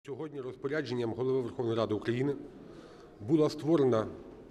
Сьогодні розпорядженням Голови Верховної Ради України була створена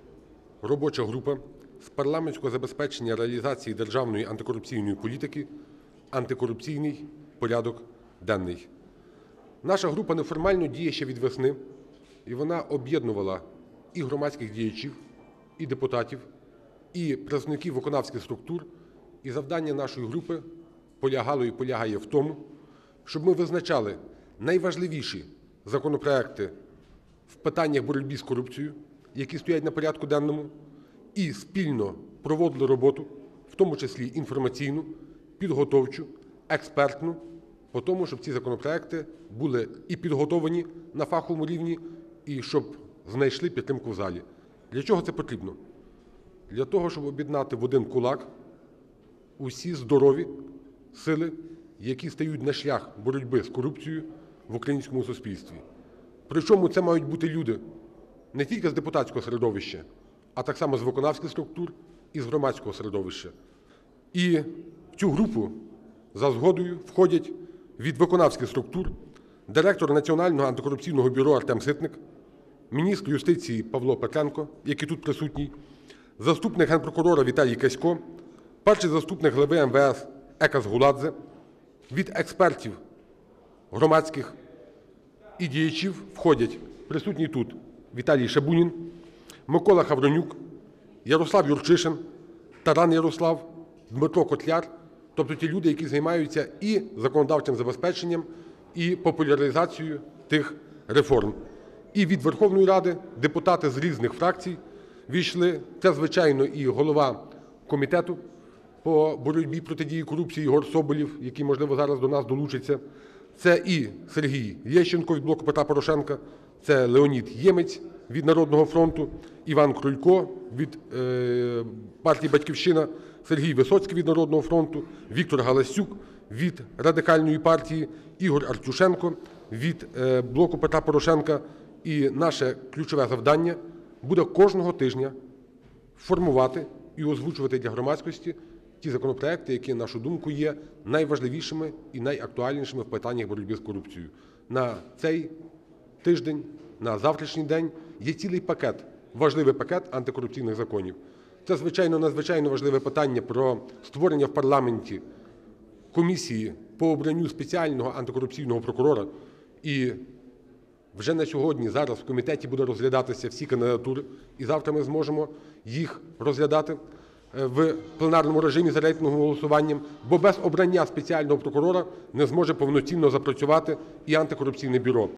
робоча група з парламентського забезпечення реалізації державної антикорупційної політики "Антикорупційний порядок денний". Наша група неформально діє ще від весни, і вона об'єднувала і громадських діячів, і депутатів, і представників виконавчих структур. І завдання нашої групи полягало і полягає в тому, щоб ми визначали найважливіші законопроекти в питаннях боротьби з корупцією, які стоять на порядку денному, і спільно проводили роботу, в тому числі інформаційну, підготовчу, експертну, по тому, щоб ці законопроекти були і підготовлені на фаховому рівні, і щоб знайшли підтримку в залі. Для чого це потрібно? Для того, щоб об'єднати в один кулак усі здорові сили, які стають на шлях боротьби з корупцією в українському суспільстві. Причому це мають бути люди не тільки з депутатського середовища, а так само з виконавчих структур і з громадського середовища. І в цю групу за згодою входять від виконавчих структур директор Національного антикорупційного бюро Артем Ситник, міністр юстиції Павло Петренко, який тут присутній, заступник Генпрокурора Віталій Касько, перший заступник глави МВС Екас Гуладзе, від експертів громадських і діячів входять присутній тут Віталій Шабунін, Микола Хавронюк, Ярослав Юрчишин, Таран Ярослав, Дмитро Котляр, тобто ті люди, які займаються і законодавчим забезпеченням, і популяризацією тих реформ. І від Верховної Ради депутати з різних фракцій ввійшли. Це, звичайно, і голова комітету по боротьбі протидії корупції Єгор Соболєв, який, можливо, зараз до нас долучиться. Це і Сергій Лещенко від "Блоку Петра Порошенка", це Леонід Ємець від "Народного фронту", Іван Крулько від партії "Батьківщина", Сергій Висоцький від "Народного фронту", Віктор Галасюк від Радикальної партії, Ігор Артюшенко від "Блоку Петра Порошенка". І наше ключове завдання буде кожного тижня формувати і озвучувати для громадськості ті законопроекти, які, на нашу думку, є найважливішими і найактуальнішими в питаннях боротьби з корупцією. На цей тиждень, на завтрашній день є цілий пакет, важливий пакет антикорупційних законів. Це, звичайно, надзвичайно важливе питання про створення в парламенті комісії по обранню спеціального антикорупційного прокурора. І вже на сьогодні, зараз в комітеті буде розглядатися всі кандидатури, і завтра ми зможемо їх розглядати в пленарному режимі за рейтинговим голосуванням, бо без обрання спеціального прокурора не зможе повноцінно запрацювати і антикорупційне бюро.